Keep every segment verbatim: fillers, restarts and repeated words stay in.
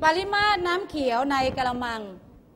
ปริมาตรน้ำเขียวในกระมัง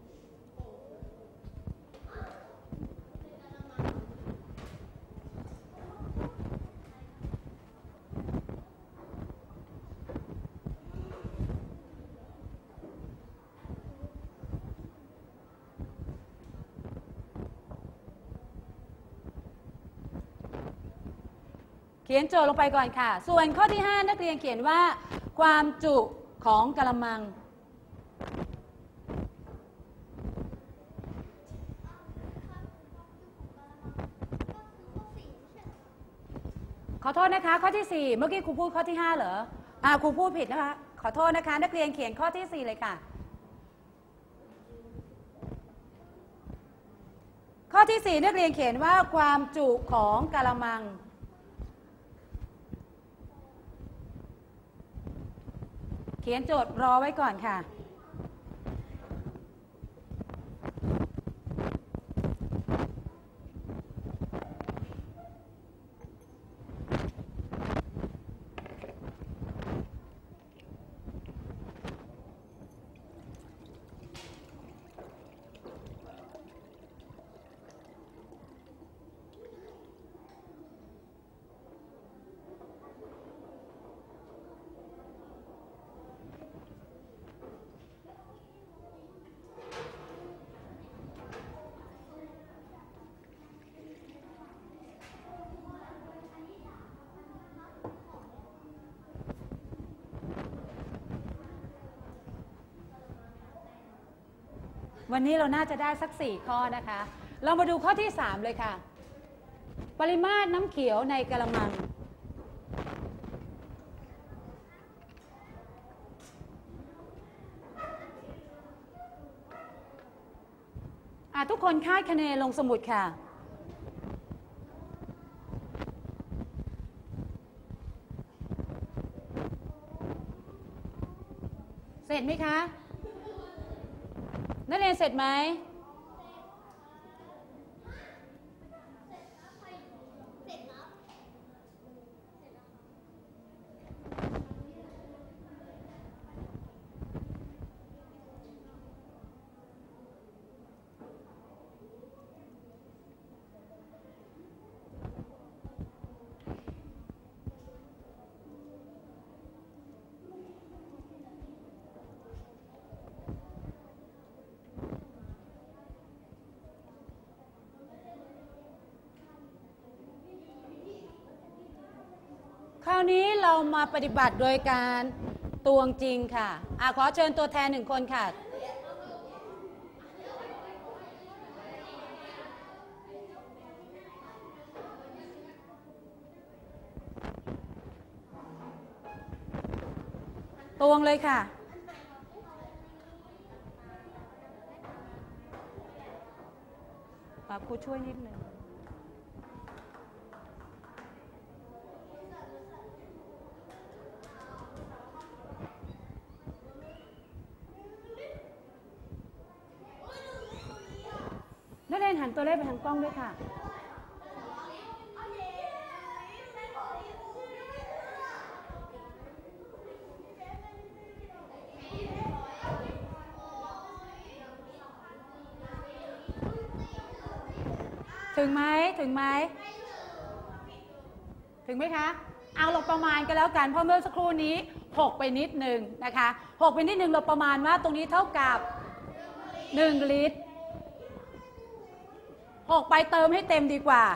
เขียนโจทย์ลงไปก่อนค่ะส่วนข้อที่ห้านักเรียนเขียนว่าความจุของกระมังขอโทษนะคะข้อที่สี่เมื่อกี้ครูพูดข้อที่ห้าเหรออ่าครูพูดผิดนะคะขอโทษนะคะนักเรียนเขียนข้อที่สี่เลยค่ะข้อที่สี่นักเรียนเขียนว่าความจุของกระมังเขียนโจทย์รอไว้ก่อนค่ะวันนี้เราน่าจะได้สักสี่ข้อนะคะเรามาดูข้อที่สามเลยค่ะปริมาตรน้ำเขียวในกระมังอ่ะทุกคนคาดคะเนลงสมุดค่ะเสร็จไหมคะนักเรียนเสร็จไหมคราวนี้เรามาปฏิบัติโดยการตวงจริงค่ะอ่ะขอเชิญตัวแทนหนึ่งคนค่ะตวงเลยค่ะครูช่วยนิดนึงนักเรียนหันตัวเลขไปทางกล้องด้วยค่ะถึงไหมถึงไหมถึงไหมคะเอาเราประมาณกันแล้วกันเพราะเมื่อสักครู่นี้หกไปนิดหนึ่งนะคะหกไปนิดหนึ่งเราประมาณว่าตรงนี้เท่ากับหนึ่งลิตรหกไปเติมให้เต็มดีกว่า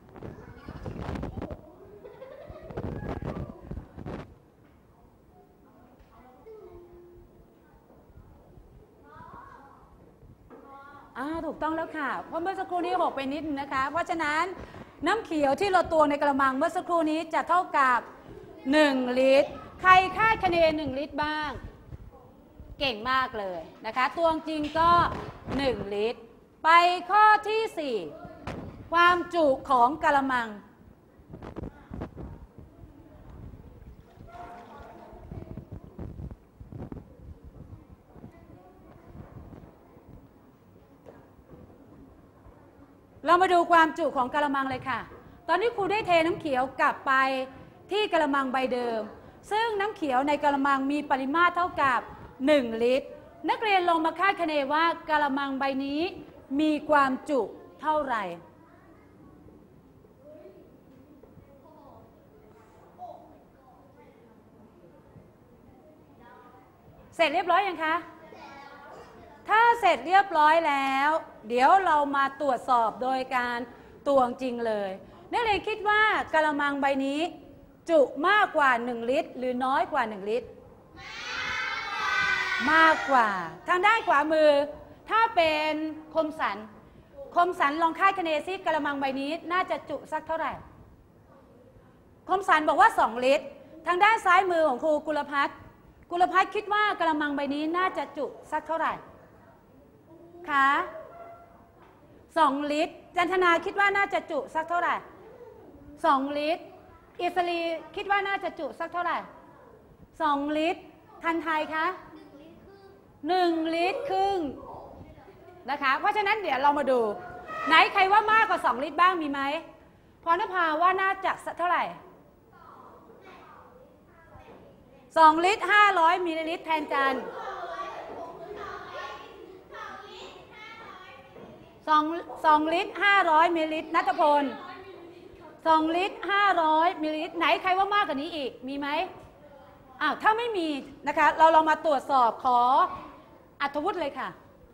อ่าถูกต้องแล้วค่ะเพราะเมื่อสักครู่นี้หกไปนิดนึงนะคะเพราะฉะนั้นน้ำเขียวที่เราตวงในกระมังเมื่อสักครู่นี้จะเท่ากับหนึ่งลิตรใครคาดคะเนหนึ่งลิตรบ้างเก่งมากเลยนะคะตวงจริงก็หนึ่งลิตรไปข้อที่สี่ความจุของกระมัง เรามาดูความจุของกะละมังเลยค่ะตอนนี้ครูได้เทน้ำเขียวกลับไปที่กะละมังใบเดิมซึ่งน้ำเขียวในกะละมังมีปริมาตรเท่ากับหนึ่งลิตรนักเรียนลองมาคาดคะเนว่ากะละมังใบนี้มีความจุเท่าไหร่เสร็จเรียบร้อยยังคะถ้าเสร็จเรียบร้อยแล้วเดี๋ยวเรามาตรวจสอบโดยการตวงจริงเลยนักเรียนคิดว่ากะละมังใบนี้จุมากกว่าหนึ่งลิตรหรือน้อยกว่าหนึ่งลิตรมากกว่าทางด้านขวามือถ้าเป็นคมสันคมสันลองคาดคะเนซิกะละมังใบนี้น่าจะจุสักเท่าไหร่คมสันบอกว่าสองลิตรทางด้านซ้ายมือของครูกุลพัฒน์กุลพัฒน์คิดว่ากะละมังใบนี้น่าจะจุสักเท่าไหร่คะสองลิตรจันทนาคิดว่าน่าจะจุสักเท่าไหร่สองลิตรอิสรีคิดว่าน่าจะจุสักเท่าไหร่สองลิตรทันไทยคะหนึ่งลิตรครึ่งนะคะเพราะฉะนั้นเดี๋ยวเรามาดูไหนใครว่ามากกว่าสองลิตรบ้างมีไหมพรณภาว่าน่าจะเท่าไหร่สองลิตรห้าร้อยมิลลิลิตรแทนจันสองสองลิตรห้าร้อยมิลลิลิตรณัฐพลสองลิตรห้าร้อยมิลลิลิตรไหนใครว่ามากกว่านี้อีกมีไหมอ้าวถ้าไม่มีนะคะเราลองมาตรวจสอบขออัธวุฒิเลยค่ะ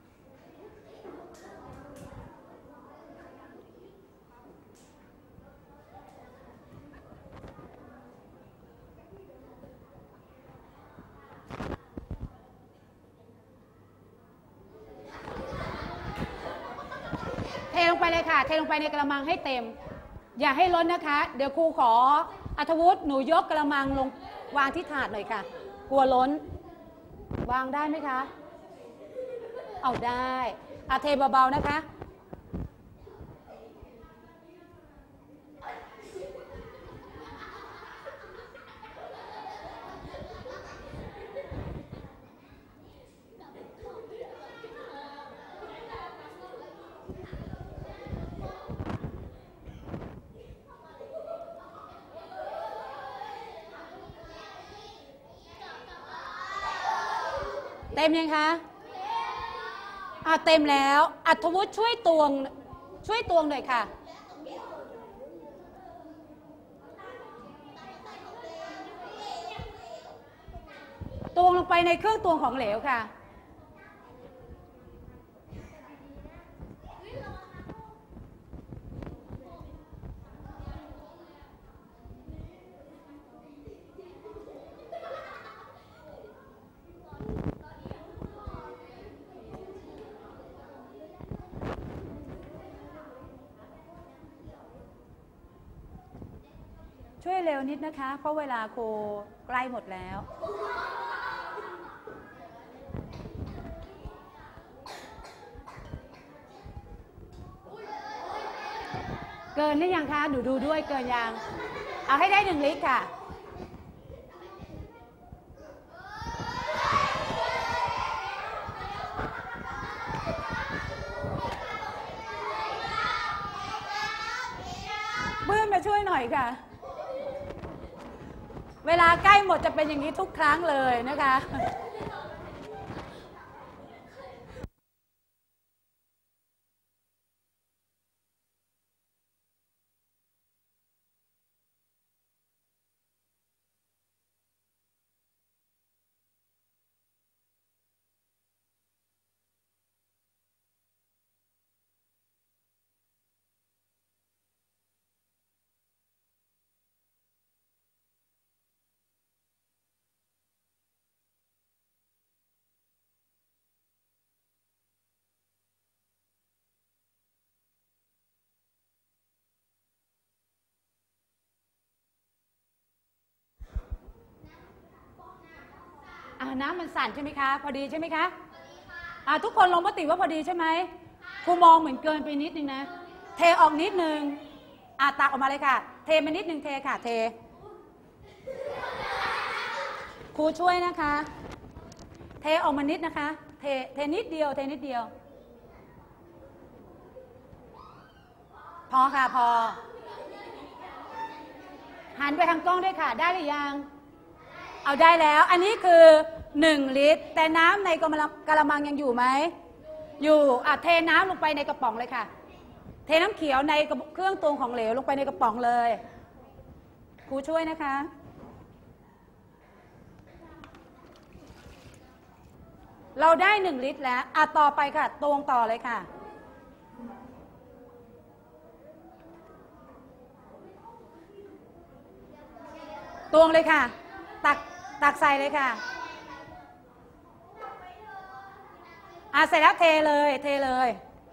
เทลงไปเลยค่ะเทลงไปในกระมังให้เต็มอย่าให้ล้นนะคะเดี๋ยวครูขออัธวุฒิหนูยกกระมังลงวางที่ถาดหน่อยค่ะกลัวล้นวางได้ไหมคะเอาได้อาเทเบาๆนะคะเต็มยังคะอ่าเต็มแล้วอัธวุฒิช่วยตวงช่วยตวงหน่อยค่ะตวงลงไปในเครื่องตวงของเหลวค่ะช่วยเร็วนิดนะคะเพราะเวลาครูใกล้หมดแล้วเกินหรือยังคะหนูดูด้วยเกินยังเอาให้ได้หนึ่งลิตรค่ะเพื่อนมาช่วยหน่อยค่ะเวลาใกล้หมดจะเป็นอย่างนี้ทุกครั้งเลยนะคะน้ำมันสั่นใช่ไหมคะพอดีใช่ไหมคะอ่าทุกคนลงมติว่าพอดีใช่ไหมครูมองเหมือนเกินไปนิดนึงนะเทออกนิดนึงอ่าตักออกมาเลยค่ะเทไปนิดนึงเทค่ะเทครูช่วยนะคะเทออกมานิดนะคะเทเทนิดเดียวเทนิดเดียวพอค่ะพอหันไปทางกล้องด้วยค่ะได้หรือยังเอาได้แล้วอันนี้คือหนึ่งลิตรแต่น้ำในกระมังยังอยู่ไหมอยู่อ่ะเทน้ำลงไปในกระป๋องเลยค่ะเทน้ำเขียวในเครื่องตวงของเหลวลงไปในกระป๋องเลยครูช่วยนะคะเราได้หนึ่งลิตรแล้วอ่ะต่อไปค่ะตวงต่อเลยค่ะตวงเลยค่ะตักตักใส่เลยค่ะอ่ะเสร็จแล้วเทเลยเทเลย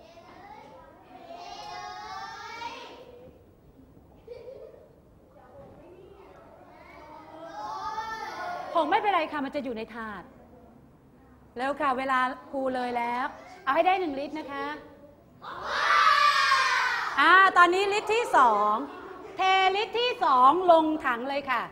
ผงไม่เป็นไรค่ะมันจะอยู่ในถาดแล้วค่ะเวลาครูเลยแล้วเอาให้ได้หนึ่งลิตรนะคะอ่าตอนนี้ลิตรที่สองเทลิตรที่สองลงถังเลยค่ะ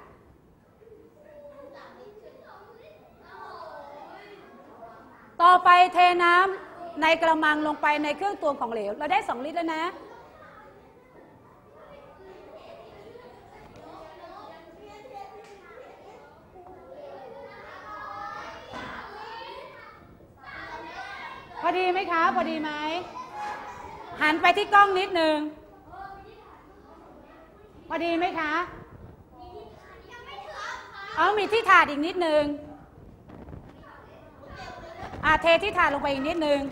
ต่อไปเทน้ำในกระมังลงไปในเครื่องตวงของเหลวเราได้สองลิตรแล้วนะพอดีไหมคะพอดีไหมหันไปที่กล้องนิดนึงพอดีไหมคะเอามีที่ถาดอีกนิดนึงอ่ะเทที่ถาดลงไปอีกนิดนึง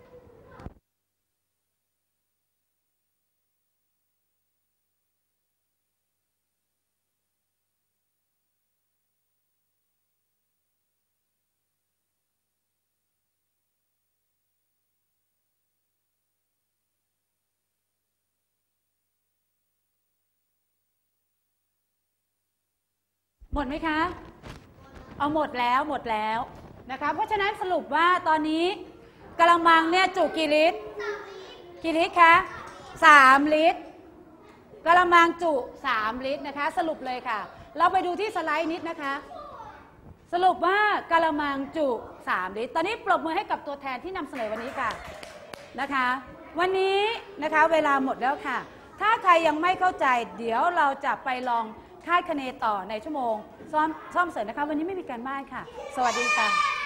หมดไหมคะเอาหมดแล้วหมดแล้วนะคะเพราะฉะนั้นสรุปว่าตอนนี้กระมังเนี่ยจุกี่ลิตรกี่ลิตรคะสามลิตรกระมังจุสามลิตรนะคะสรุปเลยค่ะเราไปดูที่สไลด์นิดนะคะสรุปว่ากระมังจุสามลิตรตอนนี้ปรบมือให้กับตัวแทนที่นำเสนอวันนี้ค่ะนะคะวันนี้นะคะเวลาหมดแล้วค่ะถ้าใครยังไม่เข้าใจเดี๋ยวเราจะไปลองคาดคะเนต่อในชั่วโมงซ่อมซ่อมเสร็จนะคะวันนี้ไม่มีการบ้านค่ะสวัสดีค่ะ